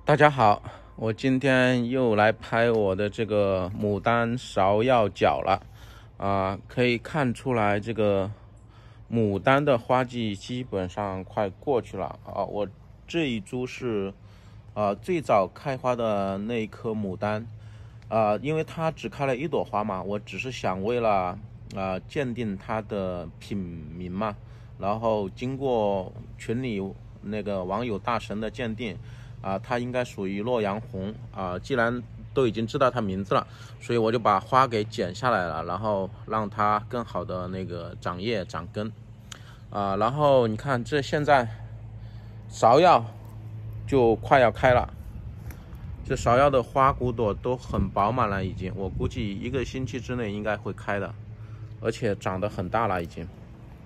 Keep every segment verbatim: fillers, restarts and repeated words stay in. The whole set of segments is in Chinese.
大家好，我今天又来拍我的这个牡丹芍药角了啊、可以看出来这个牡丹的花季基本上快过去了啊。我这一株是啊、最早开花的那一颗牡丹啊、因为它只开了一朵花嘛，我只是想为了啊、鉴定它的品名嘛，然后经过群里那个网友大神的鉴定。啊，它应该属于洛阳红啊。既然都已经知道它名字了，所以我就把花给剪下来了，然后让它更好的那个长叶长根啊。然后你看，这现在芍药就快要开了，这芍药的花骨朵都很饱满了，已经，我估计一个星期之内应该会开的，而且长得很大了已经。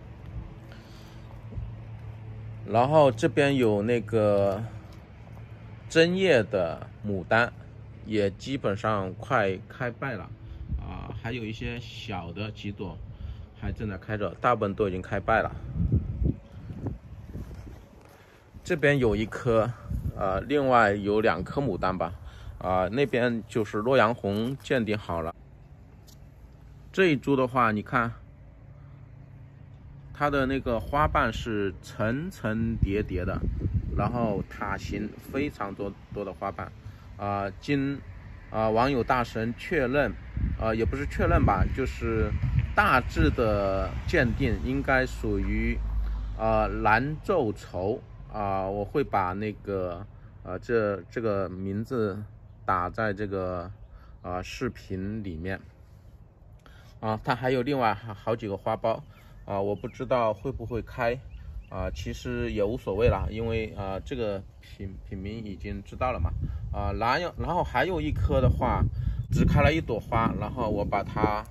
然后这边有那个针叶的牡丹也基本上快开败了啊，还有一些小的几朵还正在开着，大部分都已经开败了。这边有一颗，呃，另外有两颗牡丹吧，啊、那边就是洛阳红鉴定好了。这一株的话，你看它的那个花瓣是层层叠叠的，然后塔形，非常多多的花瓣啊、呃。经啊、呃、网友大神确认，呃，也不是确认吧，就是大致的鉴定应该属于呃蓝皱绸啊、呃。我会把那个呃这这个名字打在这个啊、呃、视频里面啊。它还有另外好几个花苞。啊，我不知道会不会开，啊，其实也无所谓啦，因为啊，这个品品名已经知道了嘛，啊，然后然后还有一颗的话，只开了一朵花，然后我把它，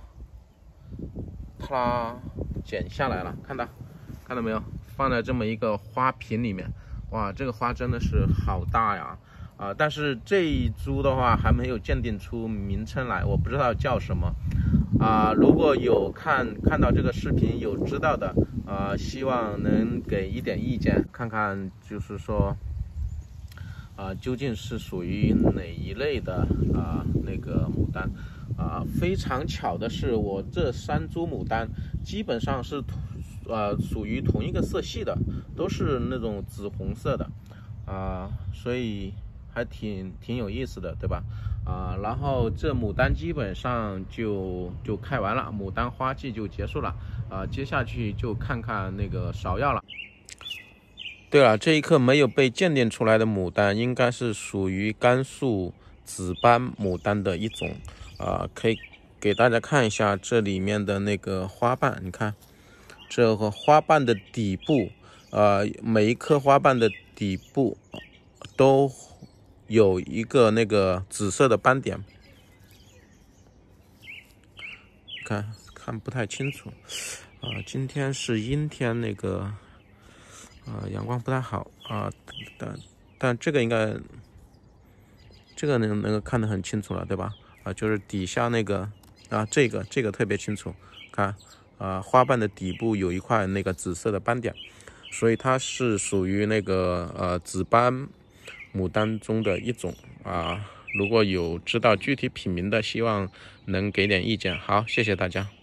它剪下来了，看到看到没有？放在这么一个花瓶里面，哇，这个花真的是好大呀！啊，但是这一株的话还没有鉴定出名称来，我不知道叫什么。啊，如果有看看到这个视频有知道的，啊，希望能给一点意见，看看就是说，啊，究竟是属于哪一类的啊那个牡丹。啊，非常巧的是，我这三株牡丹基本上是呃属于同一个色系的，都是那种紫红色的，啊，所以还挺挺有意思的，对吧？啊，然后这牡丹基本上就就开完了，牡丹花季就结束了啊，接下去就看看那个芍药了。对了，这一颗没有被鉴定出来的牡丹，应该是属于甘肃紫斑牡丹的一种啊，可以给大家看一下这里面的那个花瓣，你看这个花瓣的底部，呃，每一颗花瓣的底部都有一个那个紫色的斑点，看看不太清楚啊、呃。今天是阴天，那个啊、呃、阳光不太好啊、呃，但但这个应该这个能能够看得很清楚了，对吧？啊、呃，就是底下那个啊，这个这个特别清楚，看啊、呃，花瓣的底部有一块那个紫色的斑点，所以它是属于那个呃紫斑牡丹中的一种啊，如果有知道具体品名的，希望能给点意见。好，谢谢大家。